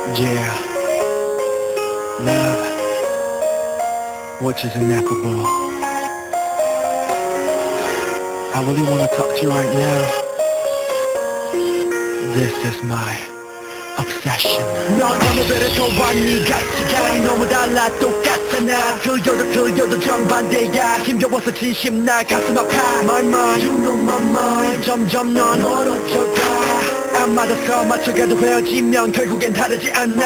Yeah, love, which is ineffable. I really want to talk to you right now. This is my obsession. 넌 어느 배에서 왔니? 가치가 너무 달라 똑같잖아. 틀려도 정반대야. 힘겨워서 진심 날 가슴 아파. My mind, you know my mind. 점점 넌 멀어져가. 안 맞아서 맞춰가도 헤어지면 결국엔 다르지 않아.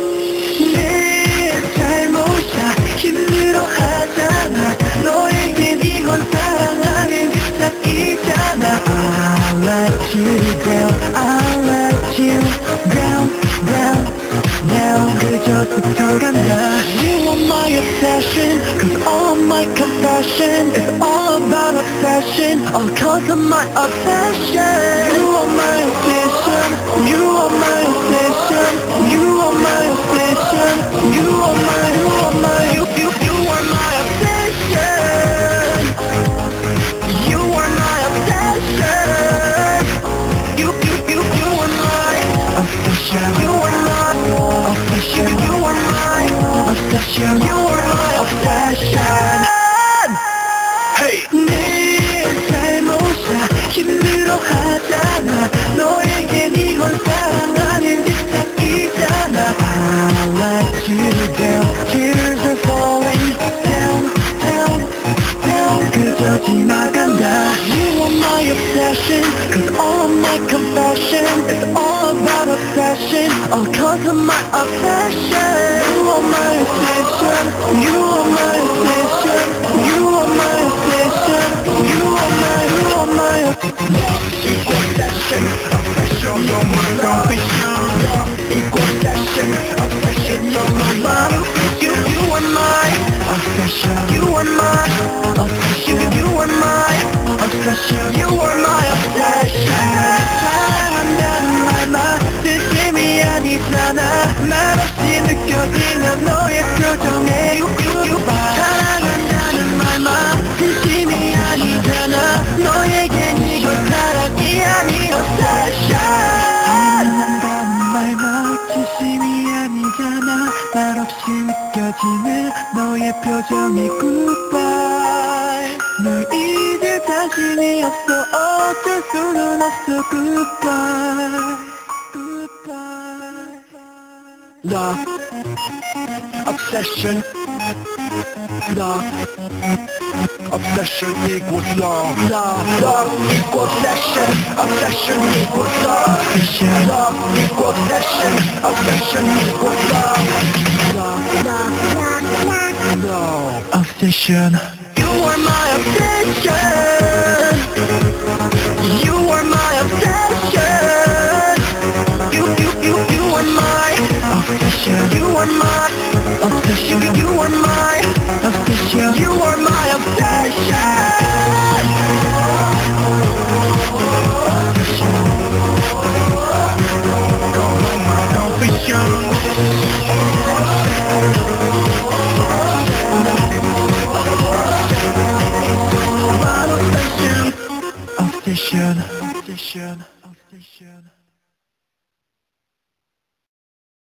내 잘못이야. 힘들어하잖아. 너에겐 이건 사랑하는 시작이잖아. I'll let you down, I'll let you down, down. Now 그저 스쳐간다. You are my obsession, cause all my confession is all about obsession, all cause of my obsession. You are my obsession, you are my obsession, you are my obsession, you are my, you are my, you are my obsession. You are my obsession. You are my obsession. You are my obsession. You are my obsession. You are my obsession. Hey. 내 잘못이야. 힘들어하잖아. 너에겐 이건 사랑하는 시작이잖아. I'll let you down. Tears are falling down, down, down. 그저 지나간다. You are my obsession, cause all of my confession is all about obsession, all cause of my obsession. You are my obsession, you are my obsession, you are my obsession, you are my, you are my obsession, obsession, you're my confession. Obsession, obsession, you're my you are my obsession, you are my obsession, you are my obsession, you are my obsession. 사랑한다는 말만 진심이 아니잖아. 말없이 느껴지는 너의 표정에 사랑한다는 말만 진심이 아니잖아. 너에겐 이건 사랑이 아닌 obsession. 사랑한다는 말만 진심이 아니잖아. 말없이 느껴지는 너의 표정이 goodbye. 널 잊을 자신이 없어. 어쩔 수는 없어. goodbye, goodbye. Love, obsession. Love, obsession equals love. Love, love equals obsession. Obsession equals love. Love equals obsession. Obsession equals love. Love, love, love, obsession. You are my obsession. You are my obsession. You are my obsession. You are my obsession. You are my obsession. You are my obsession. Obsession, obsession, obsession.